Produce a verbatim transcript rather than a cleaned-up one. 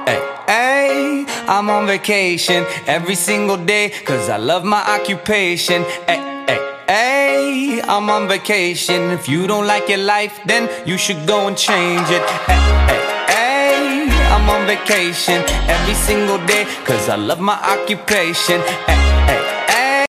Ay, ay, I'm on vacation every single day, cause I love my occupation. Ay, ay, ay, I'm on vacation. If you don't like your life, then you should go and change it. Ay, ay, ay, I'm on vacation every single day, cause I love my occupation. Ay,